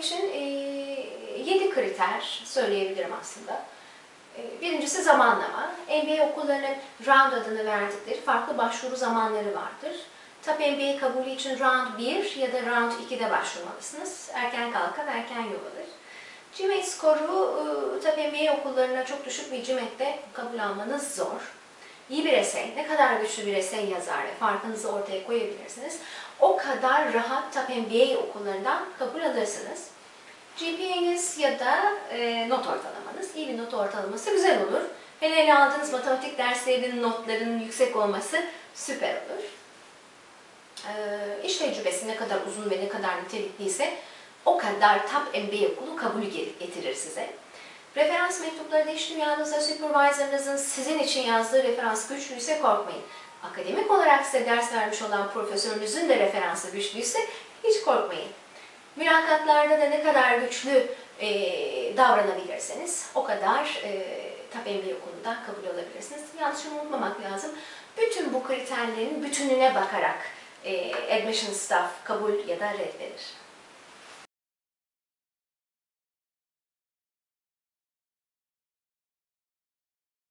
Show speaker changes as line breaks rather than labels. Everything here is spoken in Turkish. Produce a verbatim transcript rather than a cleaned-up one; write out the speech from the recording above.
için yedi kriter söyleyebilirim aslında. Birincisi zamanlama. M B A okullarının round adını verdikleri farklı başvuru zamanları vardır. Top M B A kabulü için round bir ya da round iki'de başvurmalısınız. Erken kalkan erken yol alır. G M A T skoru Top M B A okullarına çok düşük bir G M A T'de kabul almanız zor. İyi bir essay, ne kadar güçlü bir essay yazar ve farkınızı ortaya koyabilirsiniz, o kadar rahat Top M B A okullarından kabul alırsınız. G P A'niz ya da e, not ortalamanız, iyi bir not ortalaması güzel olur. Hele hele aldığınız matematik derslerinin notlarının yüksek olması süper olur. E, iş tecrübesi ne kadar uzun ve ne kadar nitelikliyse o kadar Top M B A okulu kabul getirir size. Referans mektupları da iş dünyanızda supervisor'ınızın sizin için yazdığı referans güçlüyse korkmayın. Akademik olarak size ders vermiş olan profesörünüzün de referansı güçlüyse hiç korkmayın. Mülakatlarda da ne kadar güçlü e, davranabilirseniz o kadar e, Top M B A okulundan kabul alabilirsiniz. Yalnız şunu unutmamak lazım. Bütün bu kriterlerin bütününe bakarak e, admission staff kabul ya da red verir.